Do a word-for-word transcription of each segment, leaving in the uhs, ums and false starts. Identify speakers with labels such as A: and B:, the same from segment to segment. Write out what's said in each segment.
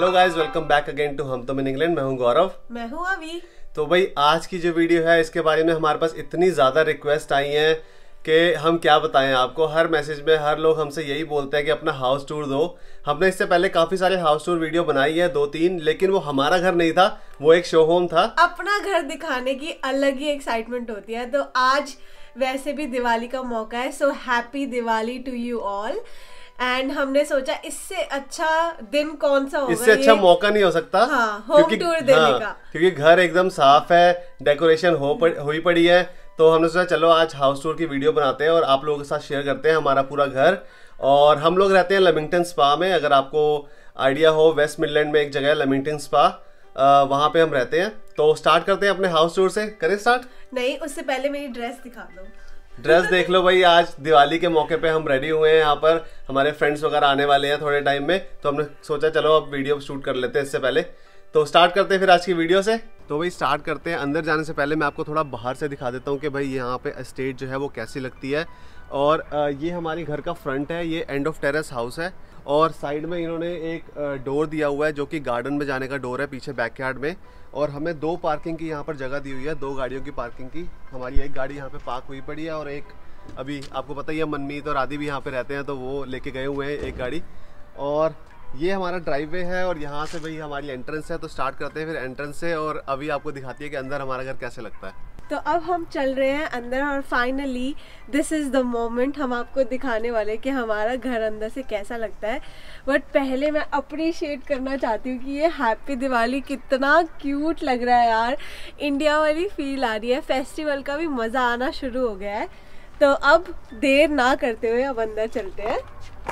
A: Hello guys, welcome back again to हम तुम in England. मैं हूं गौरव।
B: मैं हूं अभी।
A: तो भाई आज की जो वीडियो है इसके बारे में हमारे पास इतनी ज़्यादा रिक्वेस्ट आई हैं कि हम क्या बताएं आपको। हर मैसेज में हर लोग हमसे यही बोलते हैं कि अपना हाउस टूर दो। हमने इससे पहले काफ़ी सारे हाउस टूर वीडियो बनाई है, दो तीन, लेकिन वो हमारा घर नहीं था, वो एक शो होम था।
B: अपना घर दिखाने की अलग ही एक्साइटमेंट होती है। तो आज वैसे भी दिवाली का मौका है, so happy Diwali to you all. And हमने सोचा इससे अच्छा दिन कौन सा होगा,
A: इससे अच्छा मौका नहीं हो सकता।
B: हाँ, होम टूर देने
A: हाँ, का क्योंकि घर एकदम साफ है, डेकोरेशन हो पड़, हुई पड़ी है। तो हमने सोचा चलो आज हाउस टूर की वीडियो बनाते हैं और आप लोगों के साथ शेयर करते हैं हमारा पूरा घर। और हम लोग रहते हैं लेमिंगटन स्पा में। अगर आपको आइडिया हो, वेस्ट मिडलैंड में एक जगह है लेमिंगटन स्पा, वहाँ पे हम रहते हैं। तो स्टार्ट करते हैं अपने हाउस टूर से। करें स्टार्ट?
B: नहीं, उससे पहले मेरी ड्रेस दिखा दो।
A: ड्रेस देख लो भाई, आज दिवाली के मौके पे हम रेडी हुए हैं। यहाँ पर हमारे फ्रेंड्स वगैरह आने वाले हैं थोड़े टाइम में, तो हमने सोचा चलो अब वीडियो शूट कर लेते हैं इससे पहले। तो स्टार्ट करते हैं फिर आज की वीडियो से। तो भाई स्टार्ट करते हैं। अंदर जाने से पहले मैं आपको थोड़ा बाहर से दिखा देता हूँ कि भाई यहाँ पे स्टेज जो है वो कैसी लगती है। और ये हमारी घर का फ्रंट है, ये एंड ऑफ टेरेस हाउस है। और साइड में इन्होंने एक डोर दिया हुआ है जो कि गार्डन में जाने का डोर है, पीछे बैकयार्ड में। और हमें दो पार्किंग की यहाँ पर जगह दी हुई है, दो गाड़ियों की पार्किंग की। हमारी एक गाड़ी यहाँ पे पार्क हुई पड़ी है और एक अभी आपको पता ही है मनमीत और आदि भी यहाँ पे रहते हैं, तो वो लेके गए हुए हैं एक गाड़ी। और ये हमारा ड्राइववे है और यहाँ से भाई हमारी एंट्रेंस है। तो स्टार्ट करते हैं फिर एंट्रेंस से, और अभी आपको दिखाती है कि अंदर हमारा घर कैसे लगता है।
B: तो अब हम चल रहे हैं अंदर और finally this is the moment. हम आपको दिखाने वाले कि हमारा घर अंदर से कैसा लगता है। बट पहले मैं अप्रिशिएट करना चाहती हूँ कि ये हैप्पी दिवाली कितना क्यूट लग रहा है यार। इंडिया वाली फील आ रही है, फेस्टिवल का भी मज़ा आना शुरू हो गया है। तो अब देर ना करते हुए अब अंदर चलते हैं।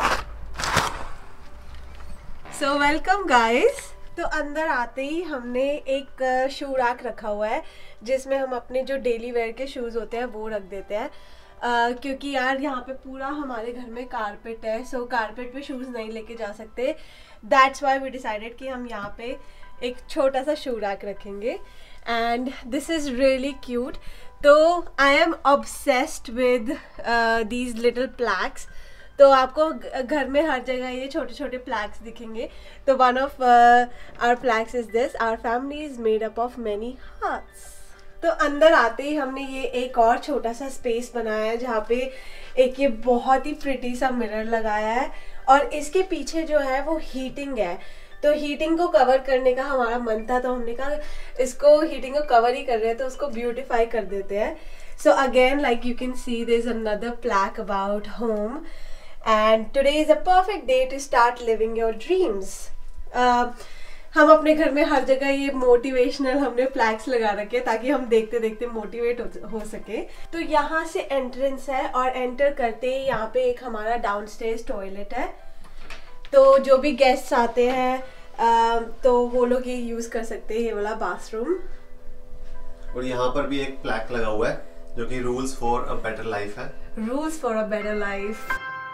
B: So welcome guys. तो अंदर आते ही हमने एक शू रैक रखा हुआ है जिसमें हम अपने जो डेली वेयर के शूज़ होते हैं वो रख देते हैं। uh, क्योंकि यार यहाँ पे पूरा हमारे घर में कारपेट है, सो कारपेट पे शूज़ नहीं लेके जा सकते। दैट्स वाई वी डिसाइडेड कि हम यहाँ पे एक छोटा सा शू रैक रखेंगे। And this is really cute. तो I am obsessed with these little plaques. तो आपको घर में हर जगह ये छोटे छोटे प्लैक्स दिखेंगे। तो one of our plaques is this, our family is made up of many hearts. तो अंदर आते ही हमने ये एक और छोटा सा स्पेस बनाया है जहाँ पे एक ये बहुत ही प्रिटी सा मिरर लगाया है। और इसके पीछे जो है वो हीटिंग है। तो हीटिंग को कवर करने का हमारा मन था, तो हमने कहा इसको हीटिंग को कवर ही कर रहे हैं तो उसको ब्यूटिफाई कर देते हैं। So again like you can see there is another plaque about home and today is a perfect day to start living your dreams. uh, हम अपने घर में हर जगह ये मोटिवेशनल हमने फ्लैग्स लगा रखे ताकि हम देखते देखते मोटिवेट हो, हो सके। तो यहाँ से एंट्रेंस है और एंटर करते ही यहाँ पे एक हमारा डाउनस्टेयर्स टॉयलेट है। तो जो भी गेस्ट्स आते हैं uh, तो वो लोग ये यूज कर सकते हैं, ये वाला बाथरूम।
A: और यहाँ पर भी एक प्लैक लगा हुआ है जो कि rules for a better life है।
B: Rules for a better life.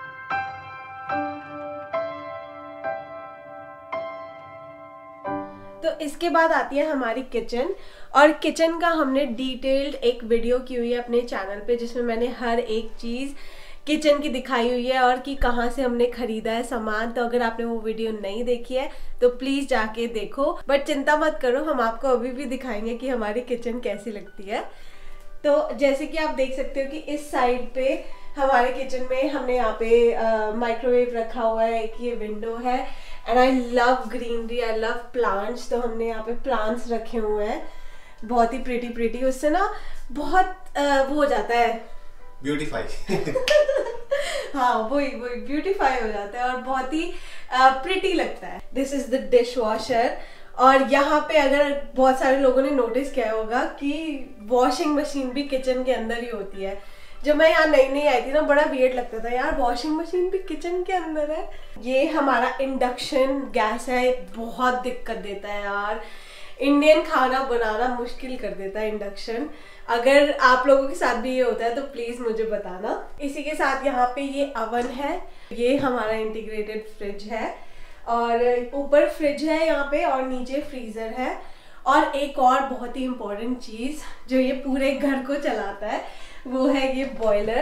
B: तो इसके बाद आती है हमारी किचन। और किचन का हमने डिटेल्ड एक वीडियो की हुई है अपने चैनल पे जिसमें मैंने हर एक चीज़ किचन की दिखाई हुई है और कि कहाँ से हमने खरीदा है सामान। तो अगर आपने वो वीडियो नहीं देखी है तो प्लीज़ जाके देखो। बट चिंता मत करो, हम आपको अभी भी दिखाएंगे कि हमारी किचन कैसी लगती है। तो जैसे कि आप देख सकते हो कि इस साइड पे हमारे किचन में हमने यहाँ पे माइक्रोवेव uh, रखा हुआ है, एक ये विंडो है। And I love greenery, I love plants. तो हमने यहाँ पे प्लांट्स रखे हुए हैं बहुत ही प्रिटी प्रिटी। उससे ना बहुत uh, वो हो जाता है
A: ब्यूटीफाई।
B: हाँ, वही वही ब्यूटीफाई हो जाता है और बहुत ही प्रिटी uh, लगता है। This is the dishwasher. और यहाँ पे अगर बहुत सारे लोगों ने नोटिस किया होगा कि वॉशिंग मशीन भी किचन के अंदर ही होती है। जब मैं यहाँ नई नई आई थी ना, बड़ा वियर्ड लगता था यार, वॉशिंग मशीन भी किचन के अंदर है। ये हमारा इंडक्शन गैस है, बहुत दिक्कत देता है यार। इंडियन खाना बनाना मुश्किल कर देता है इंडक्शन। अगर आप लोगों के साथ भी ये होता है तो प्लीज मुझे बताना। इसी के साथ यहाँ पे ये अवन है, ये हमारा इंटीग्रेटेड फ्रिज है और ऊपर फ्रिज है यहाँ पे और नीचे फ्रीजर है। और एक और बहुत ही इम्पोर्टेंट चीज जो ये पूरे घर को चलाता है वो है ये बॉयलर।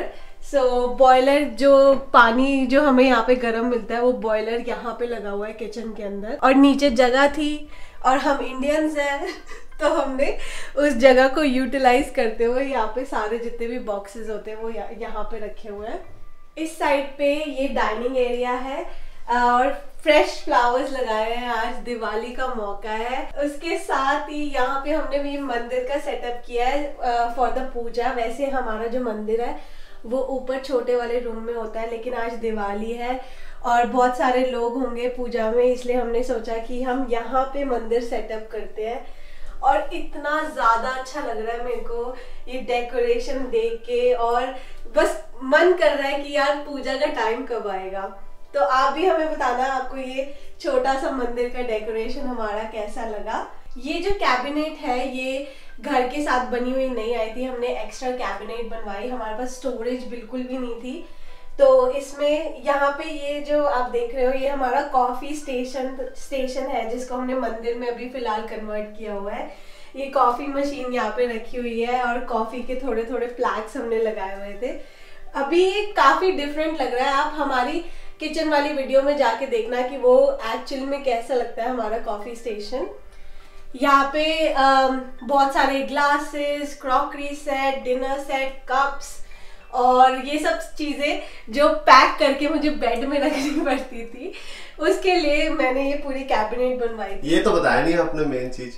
B: सो so, बॉयलर जो पानी जो हमें यहाँ पे गर्म मिलता है वो बॉयलर यहाँ पे लगा हुआ है किचन के अंदर, और नीचे जगह थी और हम इंडियंस हैं तो हमने उस जगह को यूटिलाइज करते हुए यहाँ पे सारे जितने भी बॉक्सेस होते हैं वो यहाँ पे रखे हुए हैं। इस साइड पे ये डाइनिंग एरिया है और फ्रेश फ्लावर्स लगाए हैं, आज दिवाली का मौका है। उसके साथ ही यहाँ पे हमने भी मंदिर का सेटअप किया है फॉर द पूजा। वैसे हमारा जो मंदिर है वो ऊपर छोटे वाले रूम में होता है, लेकिन आज दिवाली है और बहुत सारे लोग होंगे पूजा में, इसलिए हमने सोचा कि हम यहाँ पे मंदिर सेटअप करते हैं। और इतना ज्यादा अच्छा लग रहा है मेरे को ये डेकोरेशन देख के, और बस मन कर रहा है कि यार पूजा का टाइम कब आएगा। तो आप भी हमें बताना आपको ये छोटा सा मंदिर का डेकोरेशन हमारा कैसा लगा। ये जो कैबिनेट है ये घर के साथ बनी हुई नहीं आई थी, हमने एक्स्ट्रा कैबिनेट बनवाई, हमारे पास स्टोरेज बिल्कुल भी नहीं थी। तो इसमें यहाँ पे ये जो आप देख रहे हो ये हमारा कॉफी स्टेशन स्टेशन है जिसको हमने मंदिर में अभी फिलहाल कन्वर्ट किया हुआ है। ये कॉफी मशीन यहाँ पे रखी हुई है और कॉफी के थोड़े थोड़े फ्लैग्स हमने लगाए हुए थे। अभी ये काफी डिफरेंट लग रहा है, आप हमारी किचन वाली वीडियो में जाके देखना कि वो एक्चुअली में कैसा लगता है हमारा कॉफी स्टेशन। यहाँ पे बहुत सारे glasses, crockery set, dinner set, cups और ये सब चीजें जो पैक करके मुझे बेड में रखनी पड़ती थी, उसके लिए मैंने ये पूरी कैबिनेट बनवाई थी।
A: ये तो बताया नहीं आपने मेन चीज।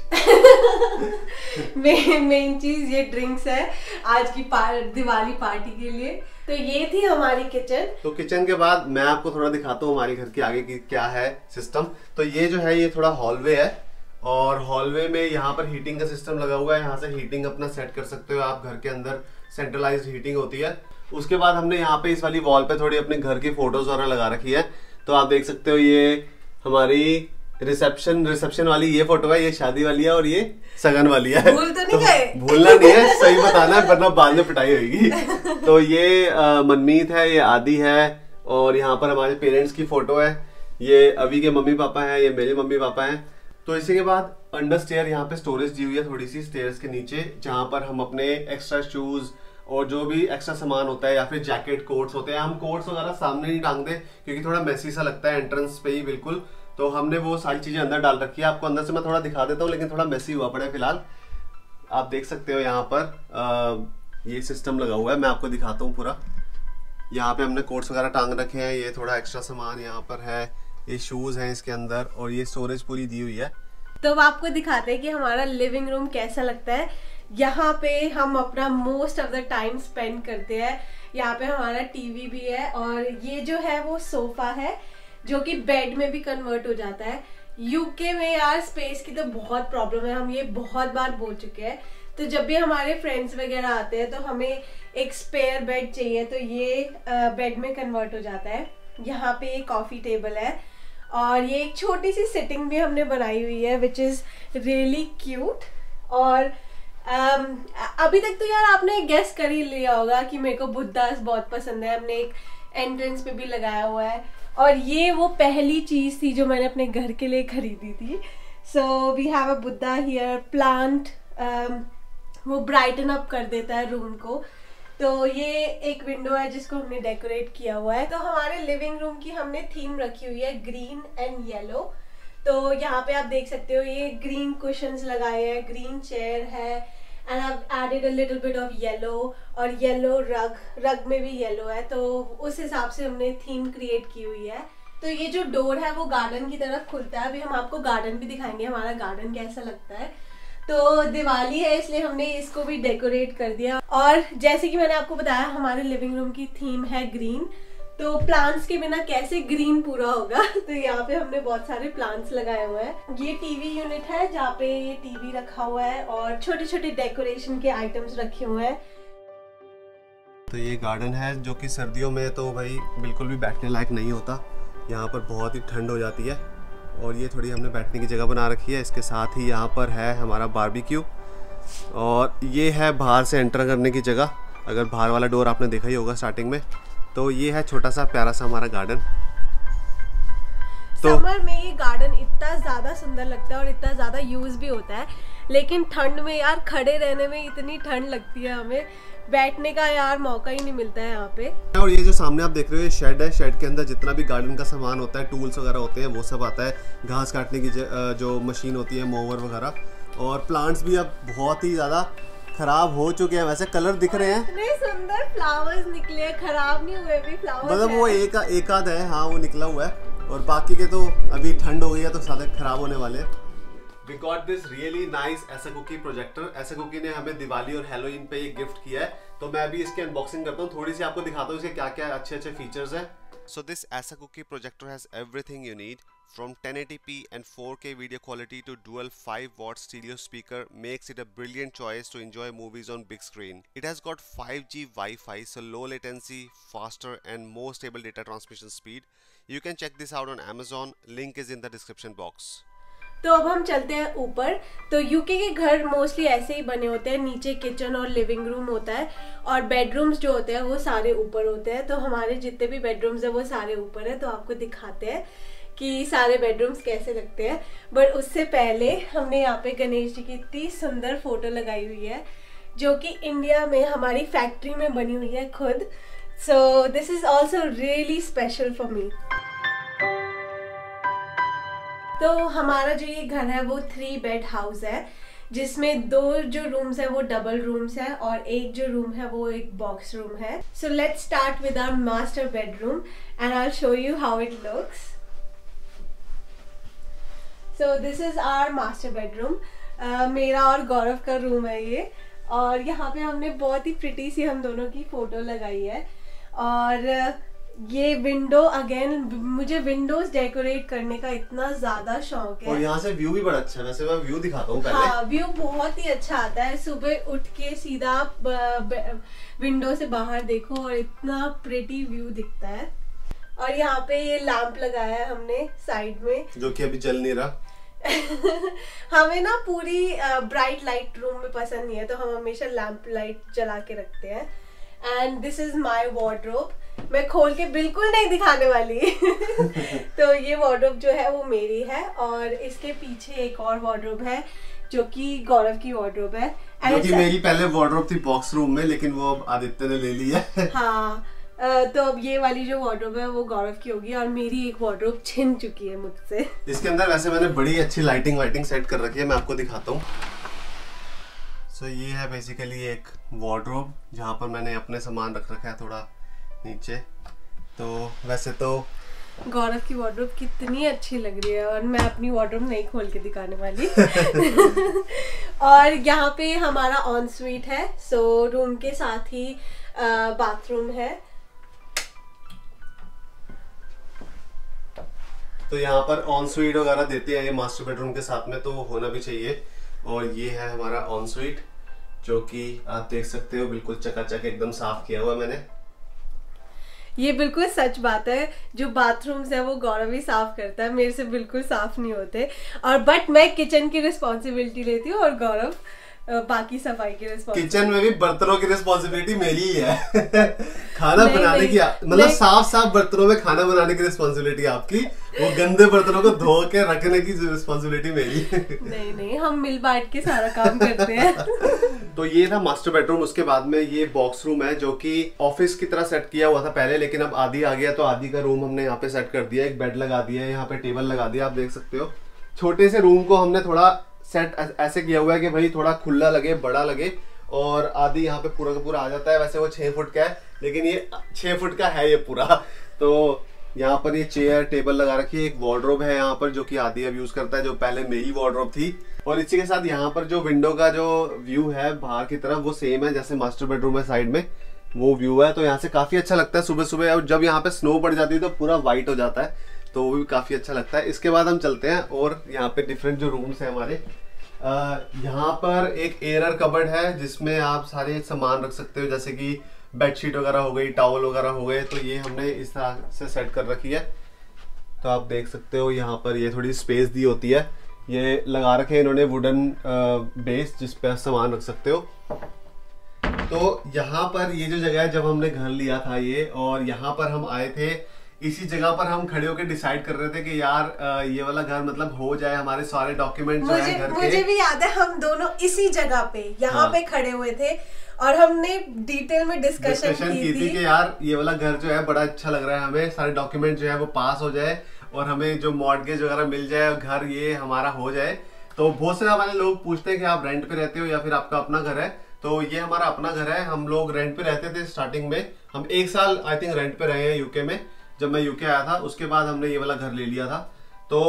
B: मेन मेन चीज ये ड्रिंक्स है आज की पार, दिवाली पार्टी के लिए। तो ये थी हमारी किचन।
A: तो किचन के बाद मैं आपको थोड़ा दिखाता हूँ हमारे घर के आगे की क्या है सिस्टम। तो ये जो है ये थोड़ा हॉलवे है और हॉलवे में यहाँ पर हीटिंग का सिस्टम लगा हुआ है, यहाँ से हीटिंग अपना सेट कर सकते हो आप। घर के अंदर सेंट्रलाइज्ड हीटिंग होती है। उसके बाद हमने यहाँ पे इस वाली वॉल पे थोड़ी अपने घर की फोटोज वगैरह लगा रखी है। तो आप देख सकते हो ये हमारी रिसेप्शन रिसेप्शन वाली ये फोटो है, ये शादी वाली है और ये सगन वाली है।
B: भूल तो नहीं गए?
A: तो भूलना नहीं है, सही बताना है वरना बाद में पिटाई होगी। तो ये आ, मनमीत है, ये आदि है और यहाँ पर हमारे पेरेंट्स की फोटो है। ये अभी के मम्मी पापा है, ये मेरे मम्मी पापा है। तो इसी के बाद अंडर स्टेयर यहाँ पे स्टोरेज दी हुई है थोड़ी सी स्टेयर्स के नीचे, जहाँ पर हम अपने एक्स्ट्रा शूज और जो भी एक्स्ट्रा सामान होता है या फिर जैकेट कोट्स होते हैं, हम कोट्स वगैरह सामने नहीं टांगते क्योंकि थोड़ा मेसी सा लगता है एंट्रेंस पे ही बिल्कुल। तो हमने वो सारी चीजें अंदर डाल रखी है। आपको अंदर से मैं थोड़ा दिखा देता हूँ, लेकिन थोड़ा मेसी हुआ पड़ा है फिलहाल। आप देख सकते हो यहाँ पर आ, ये सिस्टम लगा हुआ है, मैं आपको दिखाता हूँ पूरा। यहाँ पे हमने कोट्स वगैरह टांग रखे हैं, ये थोड़ा एक्स्ट्रा सामान यहाँ पर है, ये शूज हैं इसके अंदर और ये स्टोरेज पूरी दी हुई है।
B: तो अब आपको दिखाते हैं कि हमारा लिविंग रूम कैसा लगता है। यहाँ पे हम अपना most of the time spend करते हैं। यहाँ पे हमारा टीवी भी है और ये जो है वो सोफा है जो कि बेड में भी कन्वर्ट हो जाता है। यूके में यार स्पेस की तो बहुत प्रॉब्लम है, हम ये बहुत बार बोल चुके हैं। तो जब भी हमारे फ्रेंड्स वगैरह आते हैं तो हमें एक स्पेयर बेड चाहिए, तो ये बेड में कन्वर्ट हो जाता है। यहाँ पे एक कॉफी टेबल है और ये एक छोटी सी सिटिंग भी हमने बनाई हुई है विच इज रियली क्यूट। और um, अभी तक तो यार आपने गेस कर ही लिया होगा कि मेरे को बुद्धास बहुत पसंद है, हमने एक एंट्रेंस पे भी लगाया हुआ है। और ये वो पहली चीज थी जो मैंने अपने घर के लिए खरीदी थी। So we have a Buddha here plant, वो ब्राइटन अप कर देता है रूम को। तो ये एक विंडो है जिसको हमने डेकोरेट किया हुआ है। तो हमारे लिविंग रूम की हमने थीम रखी हुई है ग्रीन एंड येलो। तो यहाँ पे आप देख सकते हो ये ग्रीन कुशन्स लगाए हैं, ग्रीन चेयर है and I added a little bit of yellow और येलो रग रग में भी येलो है। तो उस हिसाब से हमने थीम क्रिएट की हुई है। तो ये जो डोर है वो गार्डन की तरफ खुलता है। अभी हम आपको गार्डन भी दिखाएंगे हमारा गार्डन कैसा लगता है। तो दिवाली है इसलिए हमने इसको भी डेकोरेट कर दिया। और जैसे कि मैंने आपको बताया हमारे लिविंग रूम की थीम है ग्रीन, तो प्लांट्स के बिना कैसे ग्रीन पूरा होगा। तो यहाँ पे हमने बहुत सारे प्लांट्स लगाए हुए हैं। ये टीवी यूनिट है जहाँ पे ये टीवी रखा हुआ है और छोटे छोटे डेकोरेशन के आइटम्स रखे हुए हैं।
A: तो ये गार्डन है जो कि सर्दियों में तो भाई बिल्कुल भी बैठने लायक नहीं होता, यहाँ पर बहुत ही ठंड हो जाती है। और ये थोड़ी हमने बैठने की जगह बना रखी है। इसके साथ ही यहाँ पर है हमारा बारबेक्यू और ये है बाहर से एंटर करने की जगह। अगर बाहर वाला डोर आपने देखा ही होगा स्टार्टिंग में। तो ये है छोटा सा प्यारा सा हमारा गार्डन।
B: तो समर में ये गार्डन इतना ज़्यादा सुंदर लगता है और इतना ज़्यादा यूज़ भी होता है। लेकिन ठंड में यार खड़े रहने में इतनी ठंड लगती है, हमें बैठने का यार मौका ही नहीं मिलता है यहाँ पे।
A: और ये जो सामने आप देख रहे हो ये शेड है, शेड के अंदर जितना भी गार्डन का सामान होता है, टूल्स वगैरह होते हैं, वो सब आता है। घास काटने की जो मशीन होती है, मोवर वगैरह, और प्लांट्स भी अब बहुत ही ज़्यादा खराब हो चुके हैं। वैसे कलर दिख रहे हैं,
B: इतने सुंदर फ्लावर्स निकले, खराब नहीं हुए भी फ्लावर्स,
A: मतलब वो एक एक आध है, हाँ वो निकला हुआ है, और बाकी के तो अभी ठंड हो गई है तो सारे खराब होने वाले हैं। We got this really nice Asakuki projector. Asakuki ने हमें दिवाली और हैलोवीन पे ये गिफ्ट किया है, तो मैं अभी इसकी अनबॉक्सिंग करता हूँ, थोड़ी सी आपको दिखाता हूँ इसके क्या क्या अच्छे अच्छे फीचर्स हैं। So this Asakuki projector has everything you need, from ten eighty p and four K video quality to dual five watt stereo speaker, makes it a brilliant choice to enjoy movies on big screen. It has got five G Wi-Fi, so low latency, faster and more stable data transmission speed. You can check this out on Amazon. Link is in the description box.
B: तो अब हम चलते हैं ऊपर। तो UK के घर mostly ऐसे ही बने होते हैं, नीचे किचन और लिविंग रूम होता है, और बेडरूम्स जो होते हैं वो सारे ऊपर होते हैं। तो हमारे जितने भी बेडरूम्स हैं वो सारे ऊपर है, तो आपको दिखाते हैं कि सारे बेडरूम्स कैसे लगते हैं। बट उससे पहले हमने यहाँ पे गणेश जी की इतनी सुंदर फोटो लगाई हुई है, जो कि इंडिया में हमारी फैक्ट्री में बनी हुई है खुद। So this is also really special for me. तो हमारा जो ये घर है वो थ्री बेड हाउस है, जिसमें दो जो रूम्स है वो डबल रूम्स है और एक जो रूम है वो एक बॉक्स रूम है। So let's start with our master bedroom and I will show you how it looks. So this is our master bedroom. मेरा और गौरव का रूम है ये, और यहाँ पे हमने बहुत ही प्रिटी सी हम दोनों की फोटो लगाई है। और ये विंडो, अगेन मुझे विंडोज डेकोरेट करने का इतना ज्यादा शौक है,
A: और यहाँ से व्यू भी बड़ा अच्छा है। वैसे मैं व्यू दिखाता हूँ पहले।
B: हाँ, व्यू बहुत ही अच्छा आता है। सुबह उठ के सीधा विंडो से बाहर देखो और इतना प्रिटी व्यू दिखता है। और यहाँ पे ये लैंप लगाया है हमने साइड में,
A: जो कि अभी जल नहीं रहा।
B: हमें ना पूरी ब्राइट लाइट रूम में पसंद नहीं है, तो हम हमेशा लैंप लाइट जला के रखते हैं। And this is my wardrobe. मैं खोल के बिल्कुल नहीं दिखाने वाली। तो ये वार्डरोब जो है वो मेरी है, और इसके पीछे एक और वार्डरोब है जो कि गौरव की वार्डरोब है।
A: जो कि मेरी पहले वार्डरोब थी बॉक्स रूम में, लेकिन वो अब आदित्य ने ले ली है।
B: हाँ, तो अब ये वाली जो वार्डरोब है वो गौरव की होगी, और मेरी एक वार्डरोब छिन चुकी है मुझसे।
A: इसके अंदर वैसे मैंने बड़ी अच्छी लाइटिंग वाइटिंग सेट कर रखी है, मैं आपको दिखाता हूँ। सो so, ये है बेसिकली एक वार्डरोब जहाँ पर मैंने अपने सामान रख रखा है थोड़ा नीचे। तो वैसे तो
B: गौरव की वार्डरोब कितनी अच्छी लग रही है, और मैं अपनी वार्डरोब नहीं खोल के दिखाने वाली। और यहाँ पे हमारा ऑन स्वीट है, सो रूम के साथ ही बाथरूम है।
A: तो यहाँ पर ऑन स्वीट वगैरह देते हैं ये मास्टर बेडरूम के साथ में, तो होना भी चाहिए। और ये है हमारा ऑन स्वीट, जो कि आप देख सकते हो बिल्कुल चकाचक एकदम साफ किया हुआ मैंने।
B: ये बिल्कुल सच बात है, जो बाथरूम्स है वो गौरव ही साफ करता है, मेरे से बिल्कुल साफ नहीं होते। और बट मैं किचन की रिस्पॉन्सिबिलिटी लेती हूँ, और गौरव बाकी सफाई की रिस्पॉन्सिबिलिटी।
A: किचन में भी बर्तनों की रिस्पॉन्सिबिलिटी मेरी ही है। खाना बनाने की, मतलब साफ साफ बर्तनों में खाना बनाने की रिस्पॉन्सिबिलिटी आपकी, वो गंदे बर्तनों को धो के रखने की रिस्पॉन्सिबिलिटी मेरी।
B: नहीं नहीं, हम मिल बांट के सारा काम करते हैं।
A: तो ये था मास्टर बेडरूम। उसके बाद में ये बॉक्स रूम है, जो कि ऑफिस की तरह सेट किया हुआ था पहले, लेकिन अब आदि आ गया तो आदि का रूम हमने यहाँ पे सेट कर दिया। एक बेड लगा दिया है, यहाँ पे टेबल लगा दिया, आप देख सकते हो। छोटे से रूम को हमने थोड़ा सेट ऐसे किया हुआ है कि भाई थोड़ा खुला लगे, बड़ा लगे, और आदि यहाँ पे पूरा का पूरा आ जाता है। वैसे वो छह फुट का है, लेकिन ये छह फुट का है ये पूरा। तो यहाँ पर ये चेयर टेबल लगा रखी है। एक वार्डरोब है यहाँ पर, जो कि आदि अब यूज करता है, जो पहले मेरी वार्डरोब थी। और इसी के साथ यहाँ पर जो विंडो का जो व्यू है बाहर की तरफ, वो सेम है जैसे मास्टर बेडरूम है साइड में वो व्यू है। तो यहाँ से काफी अच्छा लगता है सुबह सुबह, और जब यहाँ पे स्नो पड़ जाती है तो पूरा व्हाइट हो जाता है, तो वो भी काफी अच्छा लगता है। इसके बाद हम चलते हैं और यहाँ पे डिफरेंट जो रूम्स है हमारे, यहाँ पर एक एयर कबर्ड है जिसमें आप सारे सामान रख सकते हो, जैसे कि बेडशीट वगैरह हो गई, टॉवल वगैरह हो गए। तो ये हमने इस तरह से सेट कर रखी है। तो आप देख सकते हो यहाँ पर ये थोड़ी स्पेस दी होती है, ये लगा रखे हैं इन्होंने वुडन बेस जिस पे आप सामान रख सकते हो। तो यहाँ पर ये जो जगह है, जब हमने घर लिया था ये, और यहाँ पर हम आए थे इसी जगह पर हम खड़े होकर डिसाइड कर रहे थे कि यार ये वाला घर मतलब हो जाए, हमारे सारे डॉक्यूमेंट जो है घर के।
B: मुझे भी याद है हम दोनों इसी जगह पे यहाँ हाँ। पे खड़े हुए थे और हमने डिटेल में डिस्कशन की,
A: की थी कि यार ये वाला घर जो है बड़ा अच्छा लग रहा है हमें, सारे डॉक्यूमेंट जो है वो पास हो जाए और हमें जो मॉर्टगेज वगैरह मिल जाए और घर ये हमारा हो जाए। तो बहुत से हमारे लोग पूछते हैं कि आप रेंट पे रहते हो या फिर आपका अपना घर है। तो ये हमारा अपना घर है। हम लोग रेंट पे रहते थे स्टार्टिंग में, हम एक साल आई थिंक रेंट पे रहे हैं यूके में। जब मैं यूके आया था उसके बाद हमने ये वाला घर ले लिया था। तो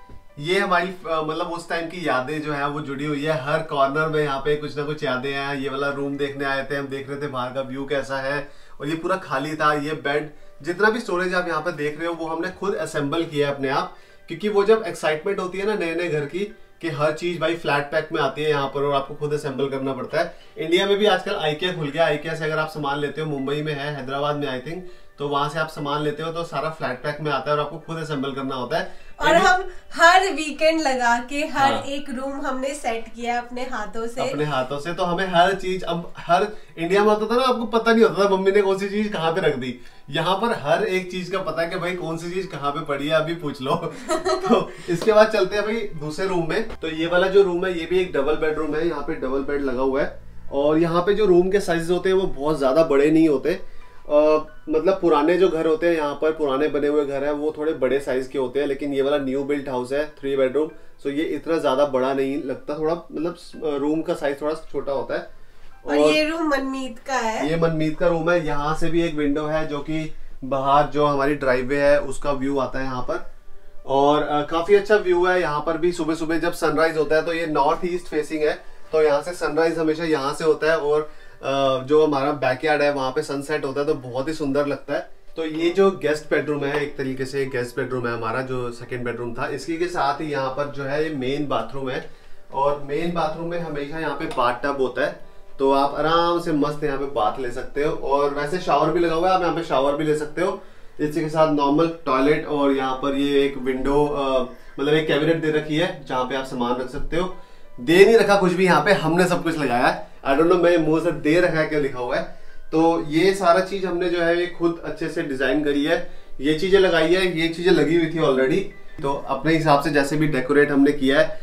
A: ये हमारी मतलब उस टाइम की यादें जो है वो जुड़ी हुई है। हर कॉर्नर में यहाँ पे कुछ ना कुछ यादें हैं। ये वाला रूम देखने आए थे, हम देख रहे थे बाहर का व्यू कैसा है और ये पूरा खाली था। ये बेड, जितना भी स्टोरेज आप यहाँ पे देख रहे हो वो हमने खुद असेंबल किया है अपने आप, क्योंकि वो जब एक्साइटमेंट होती है ना नए नए घर की कि हर चीज भाई फ्लैट पैक में आती है यहाँ पर और आपको खुद असेंबल करना पड़ता है। इंडिया में भी आजकल आइकिया खुल गया। आइकिया से अगर आप सामान लेते हो, मुंबई में है, हैदराबाद में आई थिंक, तो वहां से आप सामान लेते हो तो सारा फ्लैट पैक में आता है और आपको खुद असेंबल करना होता है।
B: और हम हर वीकेंड लगा के हर हाँ। एक रूम हमने सेट किया अपने हाथों से
A: अपने हाथों से। तो हमें हर चीज, अब हर इंडिया में होता था ना आपको पता नहीं होता था मम्मी ने कौन सी चीज कहाँ पे रख दी। यहाँ पर हर एक चीज का पता है कि भाई कौन सी चीज कहाँ पे पड़ी है, अभी पूछ लो। तो इसके बाद चलते हैं भाई दूसरे रूम में। तो ये वाला जो रूम है ये भी एक डबल बेडरूम है। यहाँ पे डबल बेड लगा हुआ है और यहाँ पे जो रूम के साइज होते हैं वो बहुत ज्यादा बड़े नहीं होते। Uh, मतलब पुराने जो घर होते हैं यहाँ पर, पुराने बने हुए घर हैं वो थोड़े बड़े साइज के होते हैं, लेकिन ये वाला न्यू बिल्ट हाउस है थ्री बेडरूम, सो ये इतना ज्यादा बड़ा नहीं लगता। थोड़ा मतलब रूम का साइज थोड़ा छोटा होता है।
B: और, और ये रूम मनमीत का है।
A: ये मनमीत का रूम है। यहाँ से भी एक विंडो है जो कि बाहर जो हमारी ड्राइववे है उसका व्यू आता है यहाँ पर। और आ, काफी अच्छा व्यू है यहाँ पर भी। सुबह सुबह जब सनराइज होता है तो ये नॉर्थ ईस्ट फेसिंग है, तो यहाँ से सनराइज हमेशा यहाँ से होता है और Uh, जो हमारा बैकयार्ड है वहां पे सनसेट होता है तो बहुत ही सुंदर लगता है। तो ये जो गेस्ट बेडरूम है, एक तरीके से गेस्ट बेडरूम है हमारा, जो सेकंड बेडरूम था। इसके के साथ ही यहाँ पर जो है ये मेन बाथरूम है और मेन बाथरूम में हमेशा यहाँ पे बाथ टब होता है, तो आप आराम से मस्त यहाँ पे बाथ ले सकते हो। और वैसे शावर भी लगा हुआ है, आप यहाँ पे शावर भी ले सकते हो। इसी के साथ नॉर्मल टॉयलेट और यहाँ पर ये एक विंडो मतलब एक कैबिनेट दे रखी है जहाँ पे आप सामान रख सकते हो। दे नहीं रखा कुछ भी यहाँ पे, हमने सब कुछ लगाया है। आई डोंट नो मैं मुंह से दे रखा है क्या लिखा हुआ है। तो ये सारा चीज हमने जो है ये खुद अच्छे से डिजाइन करी है। ये चीजें लगाई है, ये चीजें लगी हुई थी ऑलरेडी, तो अपने हिसाब से जैसे भी डेकोरेट हमने किया है।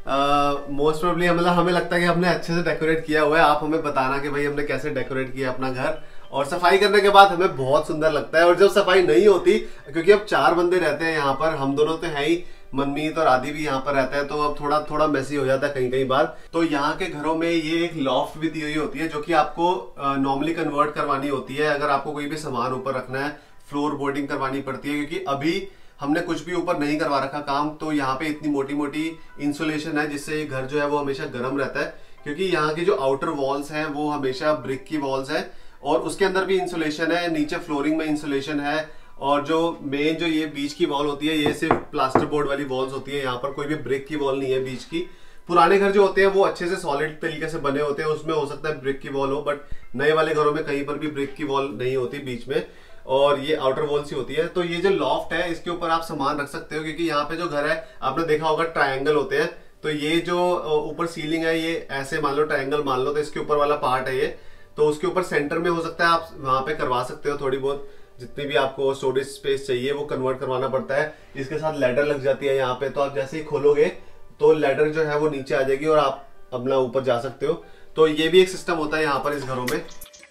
A: मोस्ट प्रोबेबली मतलब हमें लगता है कि हमने अच्छे से डेकोरेट किया हुआ है। आप हमें बताना कि भाई हमने कैसे डेकोरेट किया अपना घर। और सफाई करने के बाद हमें बहुत सुंदर लगता है। और जब सफाई नहीं होती, क्योंकि अब चार बंदे रहते हैं यहाँ पर, हम दोनों तो है ही, मनमीत और आदि भी यहाँ पर रहता है, तो अब थोड़ा थोड़ा मेसी हो जाता है कहीं कहीं बार। तो यहाँ के घरों में ये एक लॉफ्ट भी दी हुई होती है जो कि आपको नॉर्मली कन्वर्ट करवानी होती है अगर आपको कोई भी सामान ऊपर रखना है। फ्लोर बोर्डिंग करवानी पड़ती है क्योंकि अभी हमने कुछ भी ऊपर नहीं करवा रखा काम। तो यहाँ पे इतनी मोटी मोटी इंसुलेशन है जिससे ये घर जो है वो हमेशा गर्म रहता है, क्योंकि यहाँ की जो आउटर वॉल्स हैं वो हमेशा ब्रिक की वॉल्स है और उसके अंदर भी इंसुलेशन है, नीचे फ्लोरिंग में इंसुलेशन है। और जो मेन जो ये बीच की वॉल होती है ये सिर्फ प्लास्टर बोर्ड वाली वॉल्स होती है, यहाँ पर कोई भी ब्रिक की वॉल नहीं है बीच की। पुराने घर जो होते हैं वो अच्छे से सॉलिड तरीके से बने होते हैं, उसमें हो सकता है ब्रिक की वॉल हो, बट नए वाले घरों में कहीं पर भी ब्रिक की वॉल नहीं होती बीच में, और ये आउटर वॉल सी होती है। तो ये जो लॉफ्ट है इसके ऊपर आप सामान रख सकते हो, क्योंकि यहाँ पे जो घर है आपने देखा होगा ट्रायंगल होते हैं, तो ये जो ऊपर सीलिंग है ये ऐसे मान लो ट्रायंगल मान लो, तो इसके ऊपर वाला पार्ट है ये, तो उसके ऊपर सेंटर में हो सकता है आप वहां पे करवा सकते हो थोड़ी बहुत, जितनी भी आपको स्टोरेज स्पेस चाहिए वो कन्वर्ट करवाना पड़ता है। इसके साथ लैडर लग जाती है यहाँ पे, तो आप जैसे ही खोलोगे तो लैडर जो है वो नीचे आ जाएगी और आप अपना ऊपर जा सकते हो। तो ये भी एक सिस्टम होता है यहाँ पर इस घरों में।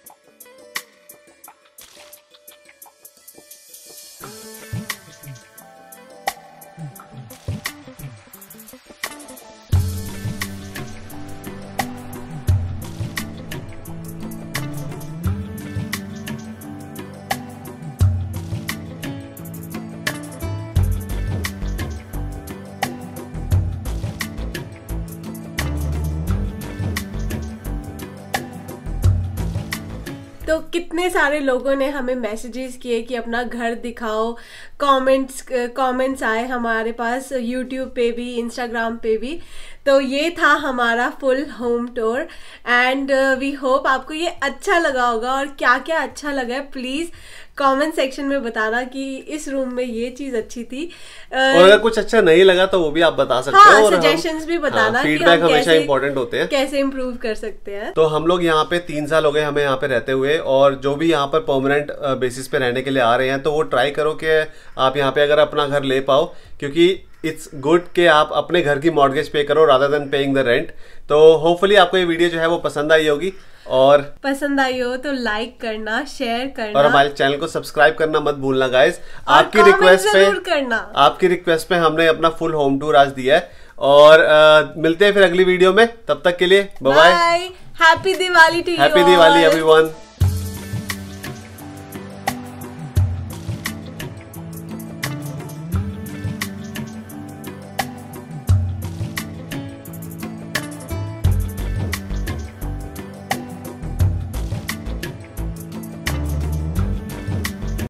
B: तो कितने सारे लोगों ने हमें मैसेजेस किए कि अपना घर दिखाओ, कमेंट्स कमेंट्स आए हमारे पास यूट्यूब पे भी, इंस्टाग्राम पे भी। तो ये था हमारा full home tour and we hope आपको ये अच्छा लगा होगा, और क्या क्या अच्छा लगा है प्लीज कमेंट सेक्शन में बताना कि इस रूम में ये चीज अच्छी थी।
A: और अगर कुछ अच्छा नहीं लगा तो वो भी आप बता सकते
B: हाँ,
A: हो, और
B: सजेशंस भी बताना,
A: फीडबैक हमेशा इंपॉर्टेंट होते हैं,
B: कैसे इम्प्रूव कर सकते हैं।
A: तो हम लोग यहाँ पे तीन साल हो गए हमें यहाँ पे रहते हुए, और जो भी यहाँ पर परमानेंट बेसिस पे रहने के लिए आ रहे हैं तो वो ट्राई करो कि आप यहाँ पे अगर अपना घर ले पाओ, क्योंकि इट्स गुड कि आप अपने घर की मॉर्गेज पे करो rather than paying the rent. तो होपफुली आपको ये वीडियो जो है वो पसंद आई होगी, और
B: पसंद आई हो तो लाइक करना, शेयर करना,
A: और हमारे चैनल को सब्सक्राइब करना मत भूलना गाइस। आपकी रिक्वेस्ट पे
B: करना
A: आपकी रिक्वेस्ट पे हमने अपना फुल होम टूर आज दिया है, और आ, मिलते हैं फिर अगली वीडियो में। तब तक के लिए bye bye,
B: happy Diwali to you,
A: happy Diwali everyone.